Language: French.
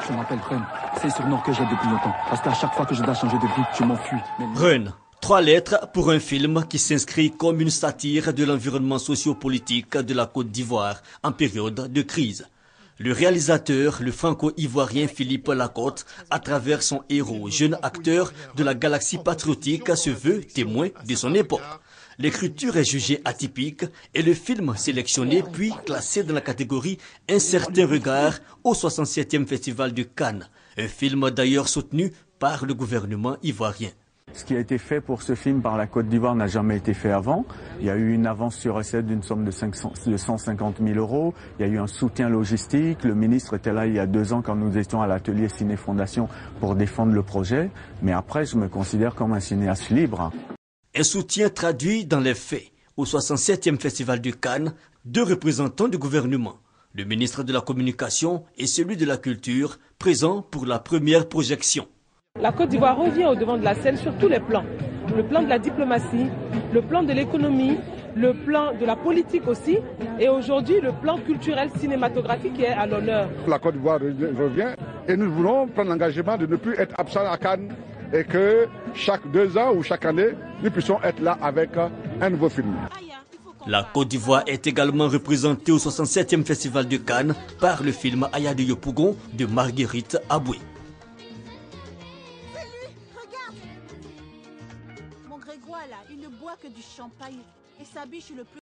Je m'appelle Ren. C'est un surnom que j'ai depuis longtemps. Parce qu'à chaque fois que je dois changer de vie, je m'enfuis. Ren. 3 lettres pour un film qui s'inscrit comme une satire de l'environnement socio-politique de la Côte d'Ivoire en période de crise. Le réalisateur, le franco-ivoirien Philippe Lacotte, à travers son héros, jeune acteur de la galaxie patriotique, se veut témoin de son époque. L'écriture est jugée atypique et le film sélectionné puis classé dans la catégorie Un certain regard au 67e Festival de Cannes. Un film d'ailleurs soutenu par le gouvernement ivoirien. Ce qui a été fait pour ce film par la Côte d'Ivoire n'a jamais été fait avant. Il y a eu une avance sur recette d'une somme de 150 000 euros. Il y a eu un soutien logistique. Le ministre était là il y a 2 ans quand nous étions à l'atelier Ciné Fondation pour défendre le projet. Mais après, je me considère comme un cinéaste libre. Un soutien traduit dans les faits. Au 67e Festival de Cannes, 2 représentants du gouvernement, le ministre de la Communication et celui de la Culture, présents pour la première projection. La Côte d'Ivoire revient au devant de la scène sur tous les plans. Le plan de la diplomatie, le plan de l'économie, le plan de la politique aussi, et aujourd'hui le plan culturel cinématographique qui est à l'honneur. La Côte d'Ivoire revient et nous voulons prendre l'engagement de ne plus être absent à Cannes et que chaque 2 ans ou chaque année, nous puissions être là avec un nouveau film. La Côte d'Ivoire est également représentée au 67e Festival de Cannes par le film Aya de Yopougon de Marguerite Aboué. Mon Grégoire là, il ne boit que du champagne et s'habille sur le plus